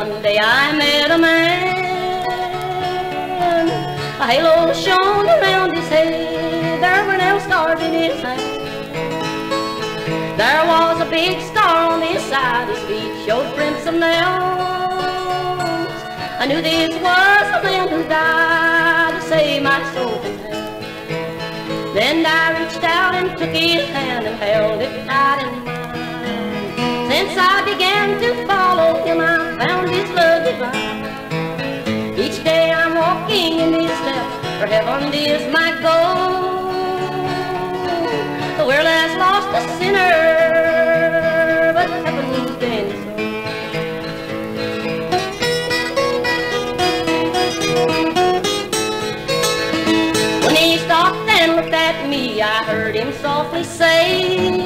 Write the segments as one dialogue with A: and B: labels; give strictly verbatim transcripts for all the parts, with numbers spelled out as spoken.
A: One day I met a man, a halo shone around his head, there were nail stars in his hand. There was a big star on his side, his feet showed prints of nails. I knew this was the man who died to save my soul from hell. Then I reached out and took his hand and held it tight in mine. Since I began to follow him, I found his love divine. Each day I'm walking in his steps, for heaven is my goal. The world has lost a sinner, but heaven's gained a soul. When he stopped and looked at me, I heard him softly say,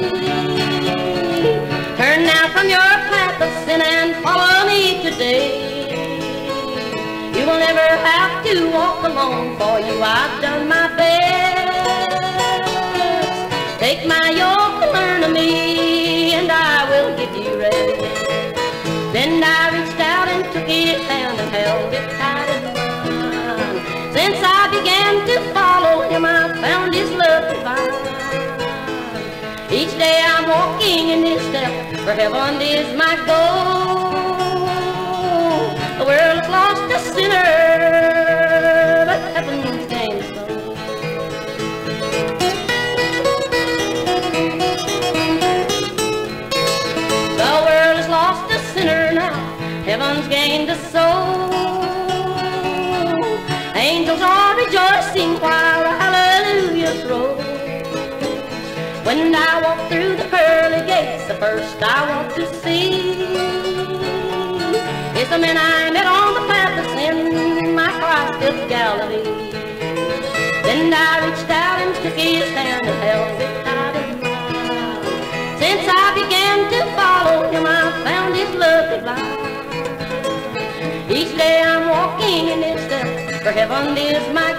A: turn now from your path of sin and follow me today. You will never have to walk alone, for you I've done my best. Take my yoke and learn of me, and I will give you rest. Then I reached out and took his hand and held it tight in mine. Since I began to follow him, I found his love divine. Each day I'm walking in his steps, for heaven is my goal. The world has lost a sinner, but heaven's gained a soul. Heaven's gained a soul. Angels are rejoicing while the hallelujahs roll. When I walk through the pearly gates, the first I want to see is the man I met on the path of sin, my Christ-filled Galilee. Then I reached out and took his hand and held it tight in mine. Since I began to follow him, I found his love divine. Each day I'm walking in his steps, for heaven is my